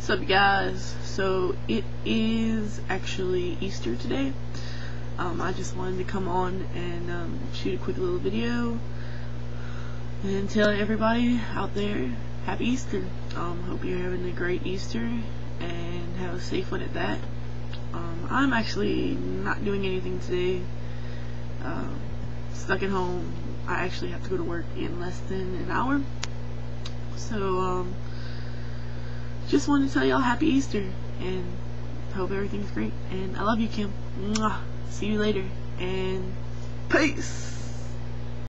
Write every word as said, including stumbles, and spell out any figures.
What's up, guys? So it is actually Easter today. Um, I just wanted to come on and um, shoot a quick little video and tell everybody out there happy Easter. Um, hope you're having a great Easter and have a safe one at that. Um, I'm actually not doing anything today. Um, stuck at home. I actually have to go to work in less than an hour. So, um, just wanted to tell y'all happy Easter and hope everything's great. And I love you, Kim. Mwah. See you later and peace.